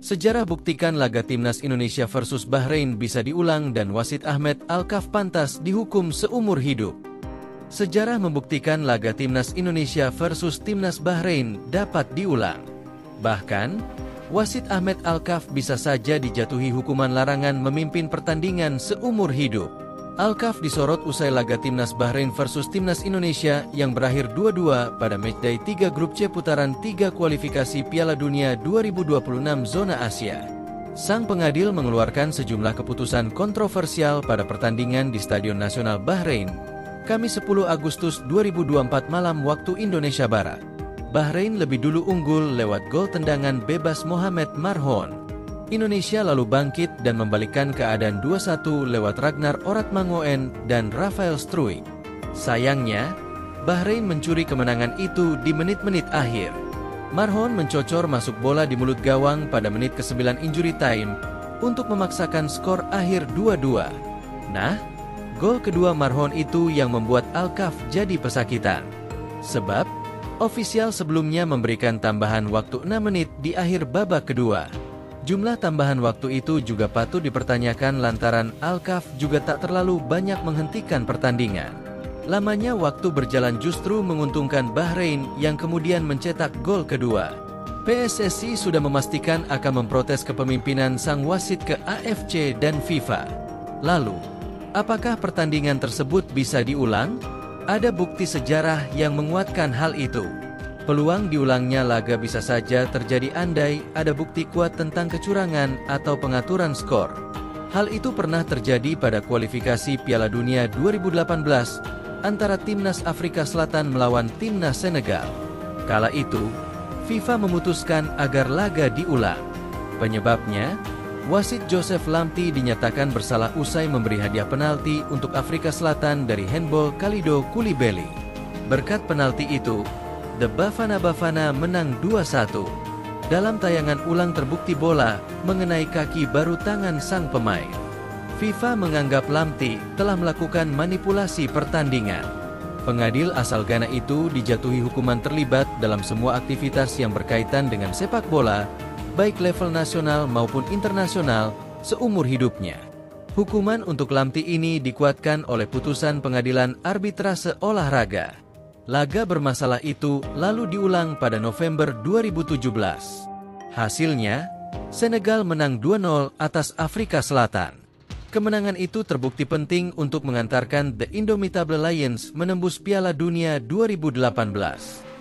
Sejarah buktikan laga timnas Indonesia versus Bahrain bisa diulang dan wasit Ahmed Alkaf pantas dihukum seumur hidup. Sejarah membuktikan laga timnas Indonesia versus timnas Bahrain dapat diulang. Bahkan, wasit Ahmed Alkaf bisa saja dijatuhi hukuman larangan memimpin pertandingan seumur hidup. Alkaf disorot usai laga timnas Bahrain versus timnas Indonesia yang berakhir 2-2 pada matchday 3 grup C putaran 3 kualifikasi Piala Dunia 2026 zona Asia. Sang pengadil mengeluarkan sejumlah keputusan kontroversial pada pertandingan di Stadion Nasional Bahrain, Kamis 10 Agustus 2024 malam waktu Indonesia Barat. Bahrain lebih dulu unggul lewat gol tendangan bebas Mohamed Marhon. Indonesia lalu bangkit dan membalikkan keadaan 2-1 lewat Ragnar Oratmangoen dan Rafael Struijk. Sayangnya, Bahrain mencuri kemenangan itu di menit-menit akhir. Marhon mencocor masuk bola di mulut gawang pada menit ke-9 injury time untuk memaksakan skor akhir 2-2. Nah, gol kedua Marhon itu yang membuat Alkaf jadi pesakitan. Sebab, ofisial sebelumnya memberikan tambahan waktu 6 menit di akhir babak kedua. Jumlah tambahan waktu itu juga patut dipertanyakan lantaran Alkaf juga tak terlalu banyak menghentikan pertandingan. Lamanya waktu berjalan justru menguntungkan Bahrain yang kemudian mencetak gol kedua. PSSI sudah memastikan akan memprotes kepemimpinan sang wasit ke AFC dan FIFA. Lalu, apakah pertandingan tersebut bisa diulang? Ada bukti sejarah yang menguatkan hal itu. Peluang diulangnya laga bisa saja terjadi andai ada bukti kuat tentang kecurangan atau pengaturan skor. Hal itu pernah terjadi pada kualifikasi Piala Dunia 2018 antara Timnas Afrika Selatan melawan Timnas Senegal. Kala itu, FIFA memutuskan agar laga diulang. Penyebabnya, wasit Joseph Lamptey dinyatakan bersalah usai memberi hadiah penalti untuk Afrika Selatan dari handball Kalidou Koulibaly. Berkat penalti itu, The Bafana Bafana menang 2-1. Dalam tayangan ulang terbukti bola mengenai kaki baru tangan sang pemain. FIFA menganggap Lamptey telah melakukan manipulasi pertandingan. Pengadil asal Ghana itu dijatuhi hukuman terlibat dalam semua aktivitas yang berkaitan dengan sepak bola, baik level nasional maupun internasional, seumur hidupnya. Hukuman untuk Lamptey ini dikuatkan oleh putusan pengadilan arbitrase olahraga. Laga bermasalah itu lalu diulang pada November 2017. Hasilnya, Senegal menang 2-0 atas Afrika Selatan. Kemenangan itu terbukti penting untuk mengantarkan The Indomitable Lions menembus Piala Dunia 2018.